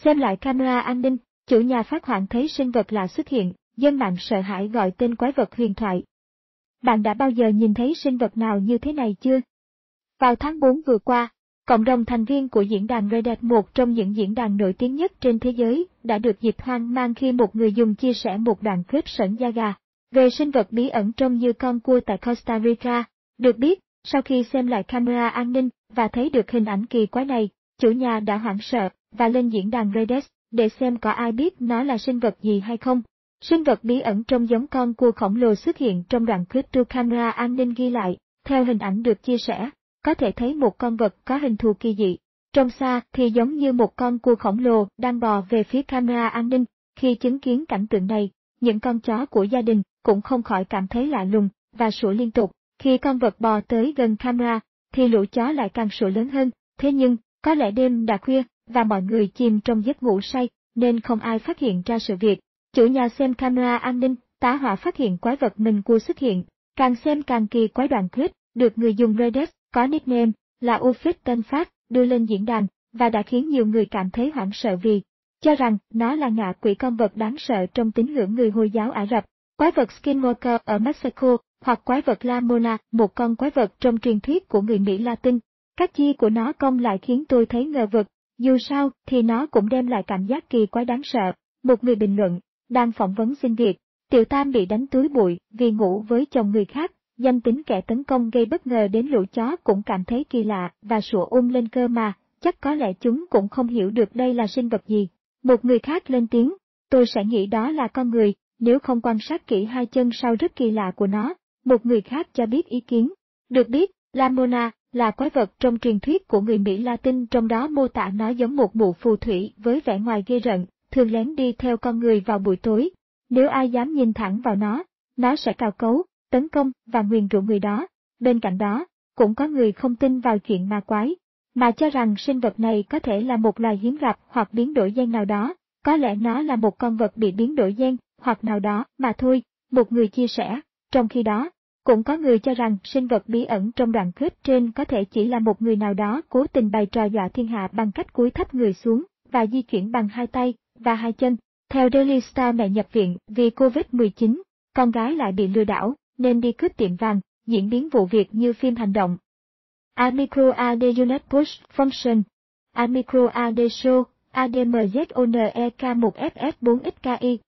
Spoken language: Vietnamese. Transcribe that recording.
Xem lại camera an ninh, chủ nhà phát hoảng thấy sinh vật lạ xuất hiện, dân mạng sợ hãi gọi tên quái vật huyền thoại. Bạn đã bao giờ nhìn thấy sinh vật nào như thế này chưa? Vào tháng 4 vừa qua, cộng đồng thành viên của diễn đàn Reddit, một trong những diễn đàn nổi tiếng nhất trên thế giới, đã được dịp hoang mang khi một người dùng chia sẻ một đoạn clip sởn da gà về sinh vật bí ẩn trông như con cua tại Costa Rica. Được biết, sau khi xem lại camera an ninh và thấy được hình ảnh kỳ quái này, chủ nhà đã hoảng sợ và lên diễn đàn Reddit để xem có ai biết nó là sinh vật gì hay không. Sinh vật bí ẩn trông giống con cua khổng lồ xuất hiện trong đoạn clip được camera an ninh ghi lại. Theo hình ảnh được chia sẻ, có thể thấy một con vật có hình thù kỳ dị. Trông xa thì giống như một con cua khổng lồ đang bò về phía camera an ninh. Khi chứng kiến cảnh tượng này, những con chó của gia đình cũng không khỏi cảm thấy lạ lùng và sủa liên tục. Khi con vật bò tới gần camera, thì lũ chó lại càng sủa lớn hơn. Thế nhưng, có lẽ đêm đã khuya và mọi người chìm trong giấc ngủ say, nên không ai phát hiện ra sự việc. Chủ nhà xem camera an ninh, tá hỏa phát hiện quái vật mình cua xuất hiện. Càng xem càng kỳ quái. Đoạn clip được người dùng Reddit có nickname là Ufit tên Phát đưa lên diễn đàn và đã khiến nhiều người cảm thấy hoảng sợ vì cho rằng nó là ngạ quỷ, con vật đáng sợ trong tín ngưỡng người Hồi giáo Ả Rập. Quái vật Skinwalker ở Mexico hoặc quái vật La Mona, một con quái vật trong truyền thuyết của người Mỹ Latin. Các chi của nó cong lại khiến tôi thấy ngờ vực, dù sao thì nó cũng đem lại cảm giác kỳ quái đáng sợ. Một người bình luận, đang phỏng vấn xin việc, Tiểu Tam bị đánh túi bụi vì ngủ với chồng người khác. Danh tính kẻ tấn công gây bất ngờ đến lũ chó cũng cảm thấy kỳ lạ và sủa lên cơ mà, chắc có lẽ chúng cũng không hiểu được đây là sinh vật gì. Một người khác lên tiếng, tôi sẽ nghĩ đó là con người, nếu không quan sát kỹ hai chân sau rất kỳ lạ của nó. Một người khác cho biết ý kiến. Được biết, La Mona là quái vật trong truyền thuyết của người Mỹ Latin, trong đó mô tả nó giống một mụ phù thủy với vẻ ngoài ghê rợn, thường lén đi theo con người vào buổi tối. Nếu ai dám nhìn thẳng vào nó sẽ cào cấu, tấn công và nguyền rủa người đó. Bên cạnh đó, cũng có người không tin vào chuyện ma quái, mà cho rằng sinh vật này có thể là một loài hiếm gặp hoặc biến đổi gen nào đó, có lẽ nó là một con vật bị biến đổi gen hoặc nào đó mà thôi, một người chia sẻ. Trong khi đó, cũng có người cho rằng sinh vật bí ẩn trong đoạn clip trên có thể chỉ là một người nào đó cố tình bày trò dọa thiên hạ bằng cách cúi thấp người xuống và di chuyển bằng hai tay và hai chân. Theo Daily Star, mẹ nhập viện vì Covid-19, con gái lại bị lừa đảo nên đi cướp tiệm vàng, diễn biến vụ việc như phim hành động. A micro AD unit push function. A micro AD show ADMZONEK1FF4XKI